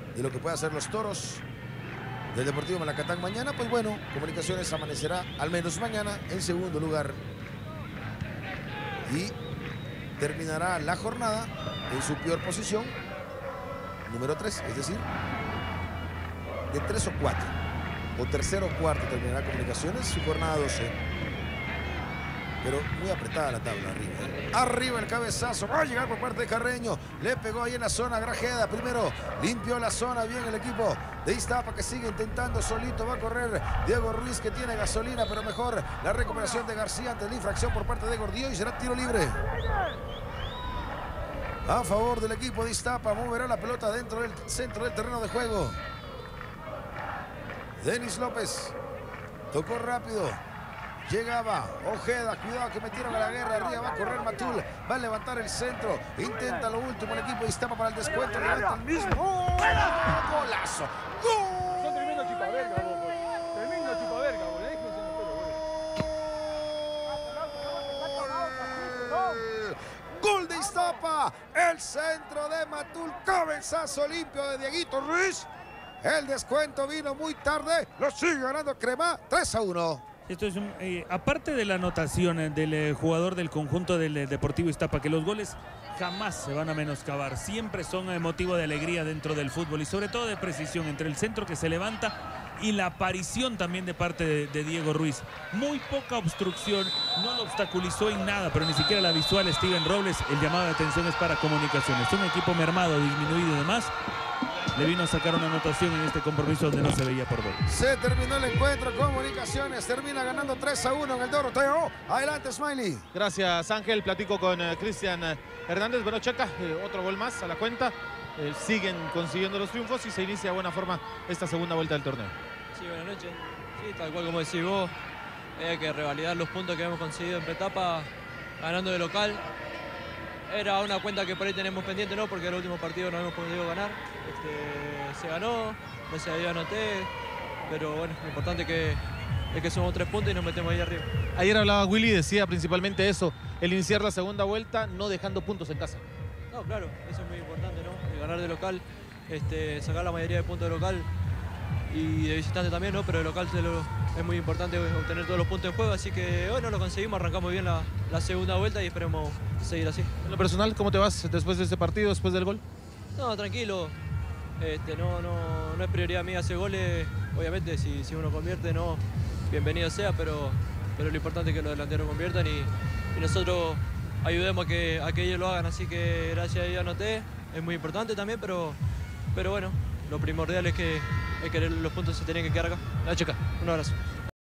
de lo que puede hacer los Toros del Deportivo Malacatán mañana, pues bueno, Comunicaciones amanecerá al menos mañana en segundo lugar y terminará la jornada en su peor posición, número 3, es decir, de 3 o 4, o tercero o cuarto terminará Comunicaciones, su jornada 12. Pero muy apretada la tabla arriba, ¿eh? Arriba el cabezazo, va a llegar por parte de Carreño, le pegó ahí en la zona Grajeda, primero limpió la zona bien el equipo de Iztapa que sigue intentando solito, va a correr Diego Ruiz que tiene gasolina, pero mejor la recuperación de García ante la infracción por parte de Gordillo y será tiro libre a favor del equipo de Iztapa. Moverá la pelota dentro del centro del terreno de juego. Denis López tocó rápido. Llegaba Ojeda, cuidado que metieron a la guerra, arriba va a correr Matul, va a levantar el centro, intenta lo último el equipo de Iztapa para el descuento, levanta el mismo. ¡Golazo! ¡Gol! Son tremendo chupaverga, vos. Tremendo chupaverga, vos. Gol de Iztapa, el centro de Matul, cabezazo limpio de Dieguito Ruiz. El descuento vino muy tarde, lo sigue ganando Crema, 3-1. Esto es aparte de la anotación del jugador del conjunto del Deportivo Iztapa, que los goles jamás se van a menoscabar, siempre son motivo de alegría dentro del fútbol y sobre todo de precisión entre el centro que se levanta y la aparición también de parte de Diego Ruiz. Muy poca obstrucción, no lo obstaculizó en nada, pero ni siquiera la visual Steven Robles. El llamado de atención es para Comunicaciones, un equipo mermado, disminuido y demás. Le vino a sacar una anotación en este compromiso donde no se veía por gol. Se terminó el encuentro, Comunicaciones termina ganando 3-1 en el Doroteo. Adelante, Smiley. Gracias, Ángel. Platico con Cristian Hernández. Bueno, Chaca, otro gol más a la cuenta. Siguen consiguiendo los triunfos y se inicia de buena forma esta segunda vuelta del torneo. Sí, buenas noches. Sí, tal cual como decís vos, hay que revalidar los puntos que hemos conseguido en etapa ganando de local. Era una cuenta que por ahí tenemos pendiente, ¿no? Porque el último partido no hemos podido ganar. Se ganó, gracias a Dios anoté, pero bueno, lo importante es que somos 3 puntos y nos metemos ahí arriba. Ayer hablaba Willy, decía principalmente eso, el iniciar la segunda vuelta no dejando puntos en casa. No, claro, eso es muy importante, ¿no? Ganar de local, sacar la mayoría de puntos de local y de visitante también, ¿no? Pero de local es muy importante obtener todos los puntos en juego, así que bueno, lo conseguimos, arrancamos bien la segunda vuelta y esperemos seguir así. En lo personal, ¿cómo te vas después de este partido, después del gol? No, tranquilo, no es prioridad mía hacer goles, obviamente si uno convierte, no, bienvenido sea, pero lo importante es que los delanteros conviertan y nosotros ayudemos a que ellos lo hagan, así que gracias a Dios anoté, es muy importante también, pero bueno, lo primordial es que los puntos se tienen que quedar acá. La Checa. Un abrazo.